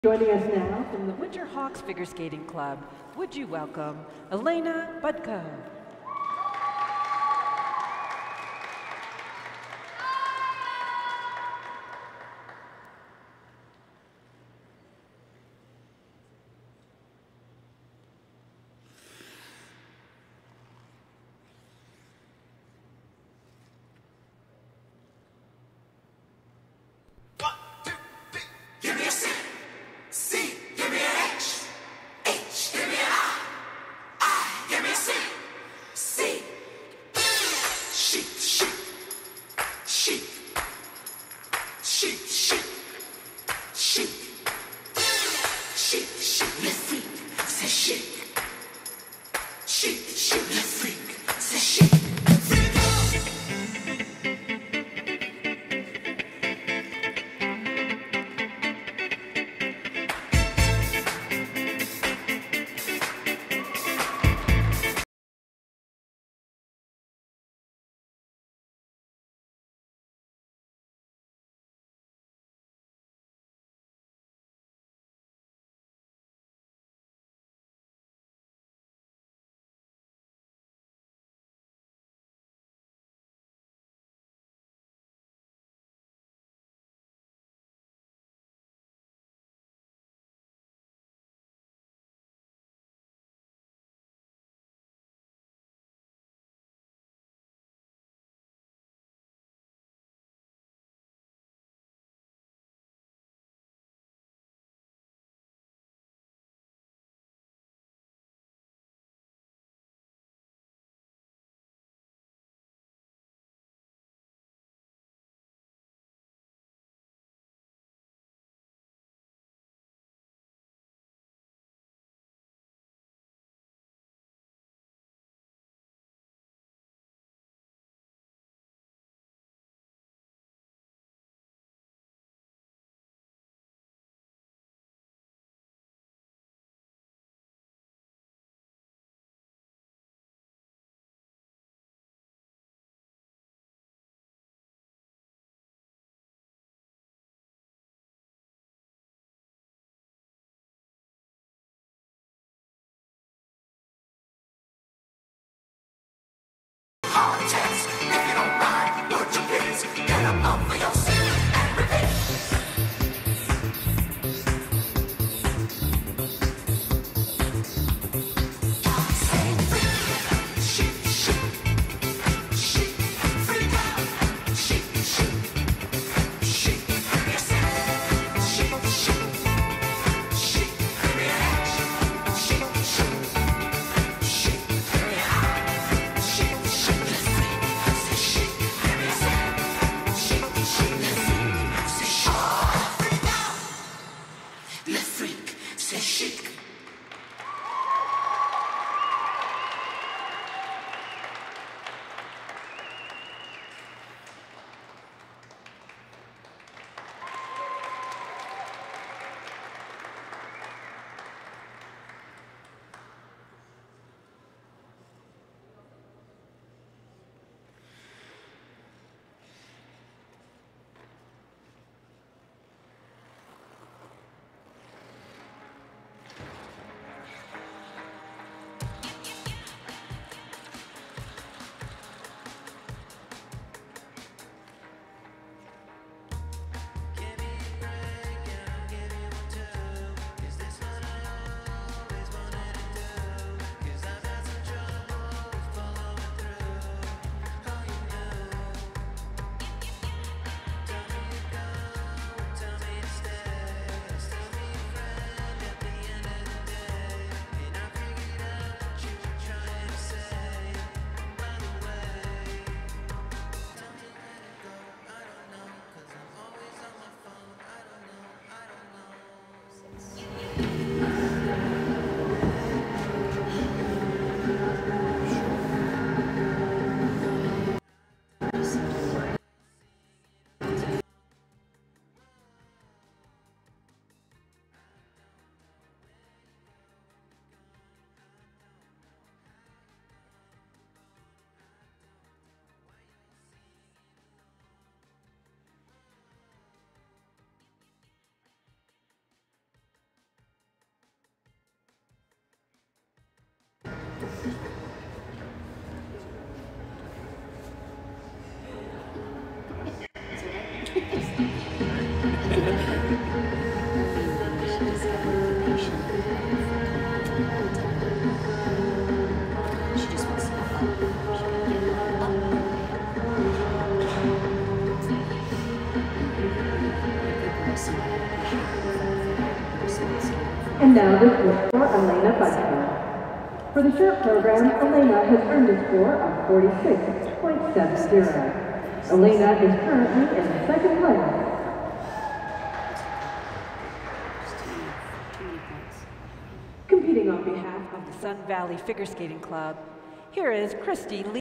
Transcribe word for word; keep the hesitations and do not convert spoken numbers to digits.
Joining us now From the Winter Hawks Figure Skating Club, would you welcome Elena Budko? Give me a C. C. Give me an H. H. Give me an I. I. Give me a C. C. Sheep. Sheep. Sheep. Sheep. Sheep. Sheep. Sheep. Sheep. Le freak. C'est chic. Sheep. Sheep. Le freak. C'est chic. Hard test. If you don't mind, would you please get up off of your seat and repeat? Say freak. Sheep, sheep. Sheep. Freak out. Sheep, sheep. Sheep. Give me a C. Sheep, sheep. Sheep. Give me an H. Sheep, sheep. Sheep. Give me an I. Sheep, sheep. Le freak. C'est chic. Give me a C. Sheep, sheep. Le freak. C'est chic. Freak out. Le freak. C'est chic. And now the score for Elena Butler. For the short program, Elena has earned a score of forty-six point seven zero. Elena is currently in second place. Competing on behalf of the Sun Valley Figure Skating Club, here is Christy Lee.